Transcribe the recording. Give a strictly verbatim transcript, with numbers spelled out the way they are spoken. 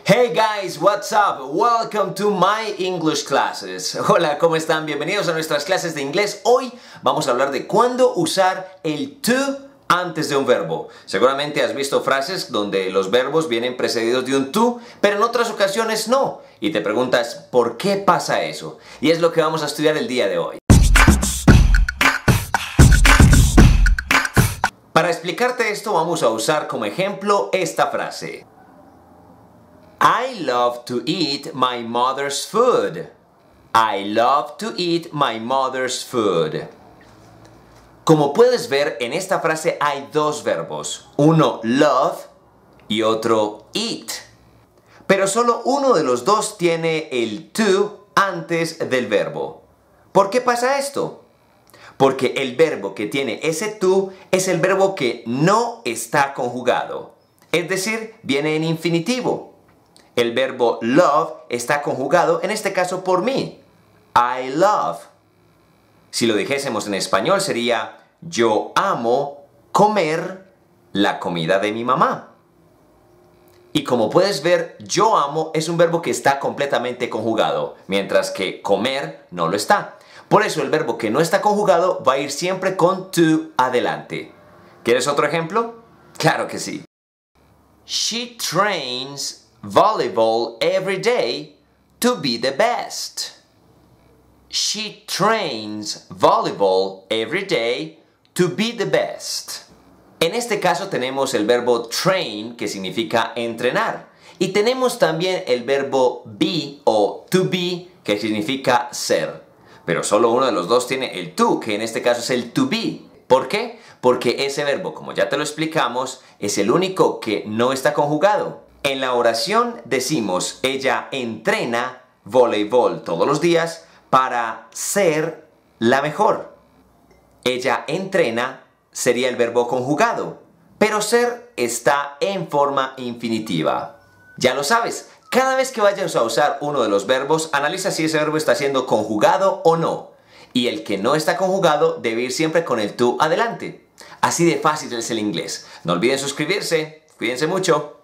Hey guys, what's up? Welcome to my English classes. Hola, ¿cómo están? Bienvenidos a nuestras clases de inglés. Hoy vamos a hablar de cuándo usar el to antes de un verbo. Seguramente has visto frases donde los verbos vienen precedidos de un to, pero en otras ocasiones no. Y te preguntas, ¿por qué pasa eso? Y es lo que vamos a estudiar el día de hoy. Para explicarte esto vamos a usar como ejemplo esta frase. I love to eat my mother's food. I love to eat my mother's food. Como puedes ver, en esta frase hay dos verbos. Uno love y otro eat. Pero solo uno de los dos tiene el to antes del verbo. ¿Por qué pasa esto? Porque el verbo que tiene ese to es el verbo que no está conjugado. Es decir, viene en infinitivo. El verbo love está conjugado, en este caso por mí. I love. Si lo dijésemos en español sería yo amo comer la comida de mi mamá. Y como puedes ver, yo amo es un verbo que está completamente conjugado, mientras que comer no lo está. Por eso el verbo que no está conjugado va a ir siempre con to adelante. ¿Quieres otro ejemplo? Claro que sí. She trains volleyball every day to be the best. She trains volleyball every day to be the best. En este caso tenemos el verbo train, que significa entrenar. Y tenemos también el verbo be o to be, que significa ser. Pero solo uno de los dos tiene el to, que en este caso es el to be. ¿Por qué? Porque ese verbo, como ya te lo explicamos, es el único que no está conjugado. En la oración decimos, ella entrena voleibol todos los días para ser la mejor. Ella entrena sería el verbo conjugado, pero ser está en forma infinitiva. Ya lo sabes, cada vez que vayas a usar uno de los verbos, analiza si ese verbo está siendo conjugado o no. Y el que no está conjugado debe ir siempre con el to adelante. Así de fácil es el inglés. No olviden suscribirse. Cuídense mucho.